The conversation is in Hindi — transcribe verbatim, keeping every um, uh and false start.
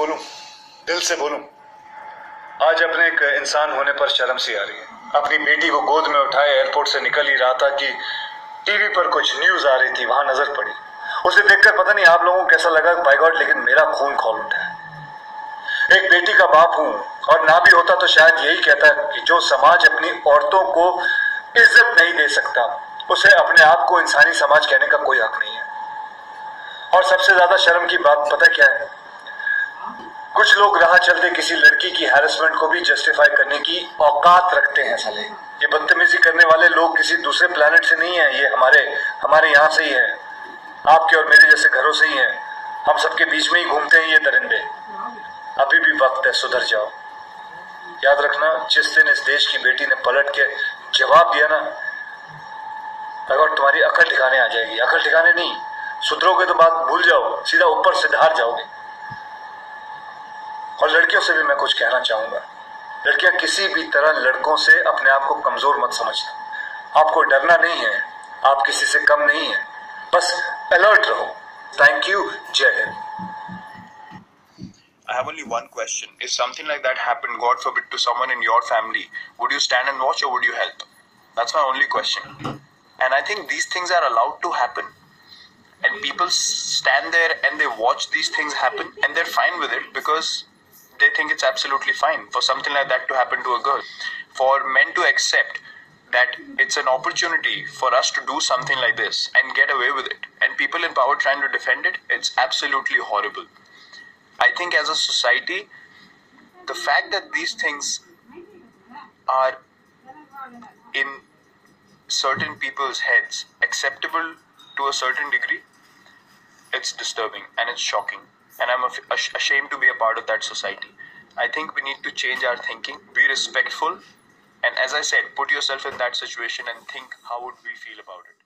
बोलूं, दिल से बोलूं, आज अपने एक इंसान होने पर शर्म सी आ रही है। अपनी बेटी को गोद में उठाए एयरपोर्ट से निकल ही रहा था कि टीवी पर कुछ न्यूज आ रही थी, वहां नजर पड़ी। उसे देखकर पता नहीं आप लोगों को कैसा लगा, बाय गॉड, लेकिन मेरा खून खौल उठा है। एक बेटी का बाप हूं, और ना भी होता तो शायद यही कहता कि जो समाज अपनी औरतों को इज्जत नहीं दे सकता, उसे अपने आप को इंसानी समाज कहने का कोई हक नहीं है। और सबसे ज्यादा शर्म की बात पता क्या है? कुछ लोग राह चलते किसी लड़की की हैरेसमेंट को भी जस्टिफाई करने की औकात रखते हैं। साले, ये बदतमीजी करने वाले लोग किसी दूसरे प्लेनेट से नहीं है, ये हमारे हमारे यहाँ से ही है, आपके और मेरे जैसे घरों से ही है। हम सबके बीच में ही घूमते हैं ये दरिंदे। अभी भी वक्त है, सुधर जाओ। याद रखना, जिस दिन इस देश की बेटी ने पलट के जवाब दिया ना, अगर तुम्हारी अकल ठिकाने आ जाएगी। अकल ठिकाने नहीं, सुधरोगे तो बात भूल जाओ, सीधा ऊपर से धार जाओगे। और लड़कियों से भी मैं कुछ कहना चाहूंगा, लड़कियां किसी भी तरह लड़कों से अपने आप को कमजोर मत समझना। आपको डरना नहीं है, आप किसी से कम नहीं है, बस अलर्ट रहो। थैंक यू, जय Hind. I have only one question. If something like that happened, God forbid, to someone in your family, would you stand and watch or would you help? That's my only question. And I think these things are allowed to happen. And people stand there and they watch these things happen and they're fine with it because they think it's absolutely fine for something like that to happen to a girl. For men to accept that it's an opportunity for us to do something like this and get away with it, and people in power trying to defend it, it's absolutely horrible. I think as a society, the fact that these things are in certain people's heads acceptable to a certain degree, it's disturbing and it's shocking, and I'm ashamed to be a part of that society. I think we need to change our thinking, be respectful, and as I said, put yourself in that situation and think, how would we feel about it?